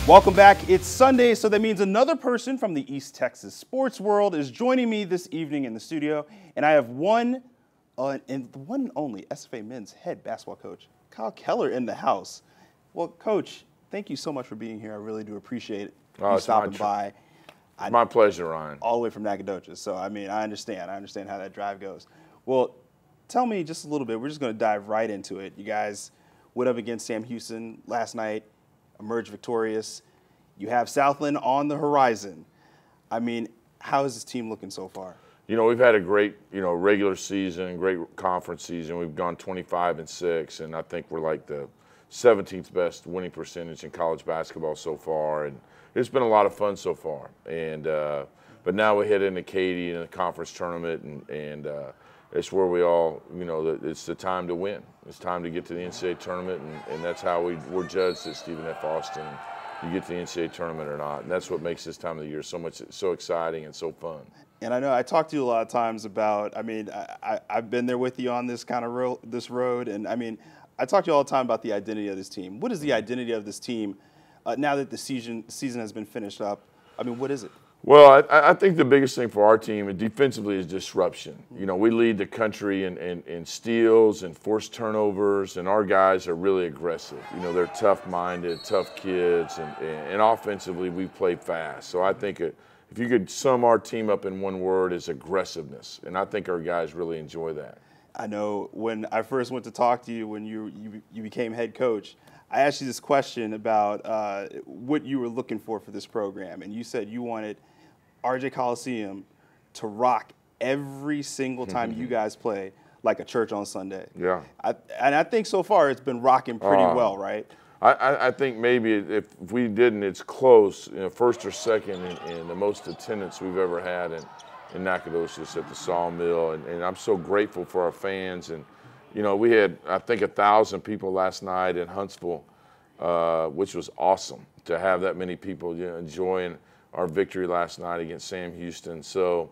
Welcome back. It's Sunday, so that means another person from the East Texas sports world is joining me this evening in the studio, and I have one and the one and only SFA men's head basketball coach, Kyle Keller, in the house. Well, Coach, thank you so much for being here. I really do appreciate you stopping by. My pleasure, Ryan. All the way from Nacogdoches, so I mean, I understand how that drive goes. Well, tell me just a little bit. We're just going to dive right into it. You guys went up against Sam Houston last night, emerged victorious. You have Southland on the horizon. I mean, how is this team looking so far? You know, we've had a great, regular season, great conference season. We've gone 25-6, and I think we're like the 17th best winning percentage in college basketball so far. And it's been a lot of fun so far. And but now we head into Katy in the conference tournament, and it's where we all, it's the time to win. It's time to get to the NCAA tournament, and that's how we're judged at Stephen F. Austin. You get to the NCAA tournament or not, and that's what makes this time of the year so exciting and so fun. And I know I talked to you a lot of times about. I mean, I've been there with you on this kind of this road, and I mean, I talk to you all the time about the identity of this team. What is the identity of this team now that the season has been finished up? I mean, what is it? Well, I think the biggest thing for our team defensively is disruption. You know, we lead the country in steals and forced turnovers, and our guys are really aggressive. You know, they're tough-minded, tough kids, and offensively we play fast. So I think if you could sum our team up in one word, it's aggressiveness, and I think our guys really enjoy that. I know when I first went to talk to you when you became head coach, I asked you this question about what you were looking for this program, and you said you wanted RJ Coliseum to rock every single time you guys play like a church on Sunday. Yeah. And I think so far it's been rocking pretty well, right? I think maybe if we didn't, it's close, first or second in the most attendance we've ever had in Nacogdoches at the Sawmill, and I'm so grateful for our fans. And we had, I think, 1,000 people last night in Huntsville, which was awesome to have that many people enjoying our victory last night against Sam Houston. So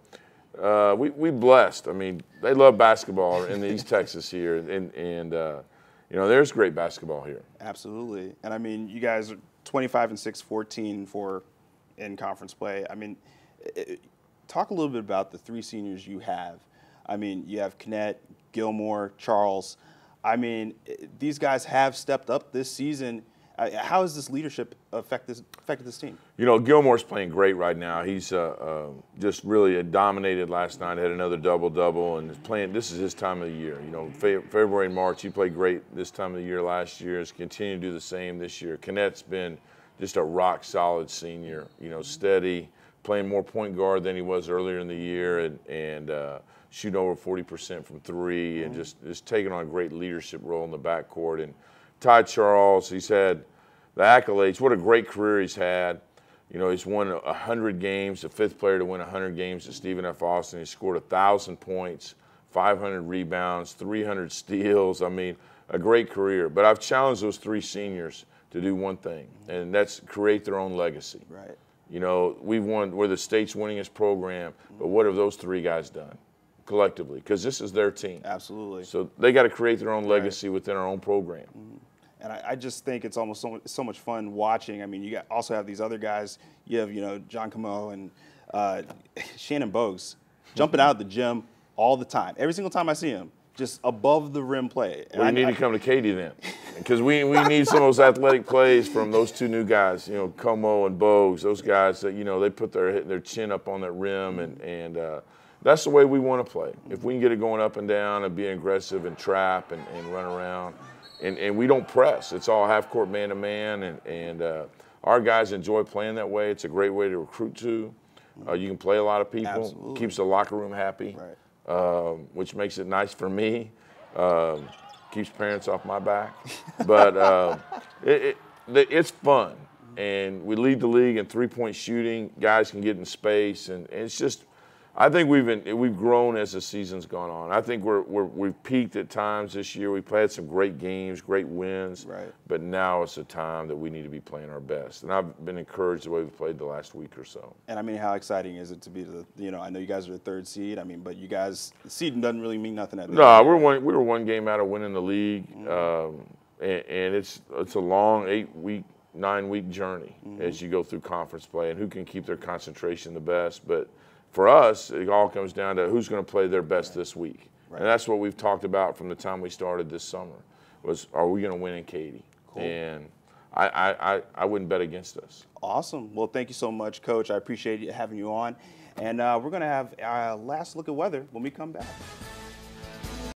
we blessed. I mean, they love basketball in the East Texas here, and there's great basketball here. Absolutely. And I mean, you guys are 25-6, 14-4 in conference play. I mean, talk a little bit about the three seniors you have. I mean, you have Kennett, Gilmore, Charles. I mean, these guys have stepped up this season. How has this leadership affected this team? Gilmore's playing great right now. He's just really dominated last night, had another double-double, and is playing. This is his time of the year. February and March, he played great this time of the year last year. He's continued to do the same this year. Kennett's been just a rock-solid senior, steady, playing more point guard than he was earlier in the year, and shooting over 40% from three, and just taking on a great leadership role in the backcourt. And Ty Charles, he's had the accolades. What a great career he's had. He's won 100 games, the fifth player to win 100 games at Stephen F. Austin. He scored 1,000 points, 500 rebounds, 300 steals. I mean, a great career. But I've challenged those three seniors to do one thing, and that's create their own legacy. Right. We're the state's winningest program, but what have those three guys done collectively? Because this is their team. Absolutely. So they got to create their own legacy within our own program. And I just think it's almost so much fun watching. I mean, you also have these other guys. You have, John Camo and Shannon Bogues jumping out of the gym all the time. Every single time I see him, just above the rim play. Well, you need to come to Katy then, because we need some of those athletic plays from those two new guys, Como and Bogues. Those guys that they put their chin up on that rim, and that's the way we want to play. If we can get it going up and down and being aggressive and trap and run around, and we don't press. It's all half-court man-to-man, and our guys enjoy playing that way. It's a great way to recruit to. You can play a lot of people. Absolutely. Keeps the locker room happy, right. Which makes it nice for me. Keeps parents off my back. But it's fun. And we lead the league in three-point shooting. Guys can get in space, and it's just – I think we've grown as the season's gone on. I think we've peaked at times this year. We've had some great games, great wins, right. But now it's a time that we need to be playing our best. And I've been encouraged the way we've played the last week or so. And I mean, how exciting is it to be I know you guys are the third seed. I mean, but you guys, the seed doesn't really mean nothing at the end. We were one game out of winning the league, and it's a long 8-week 9-week journey as you go through conference play and who can keep their concentration the best. But for us, it all comes down to who's going to play their best this week. And that's what we've talked about from the time we started this summer was, are we going to win in Katy? Cool. And I wouldn't bet against us. Awesome. Well, thank you so much, Coach. I appreciate having you on. And we're going to have our last look at weather when we come back.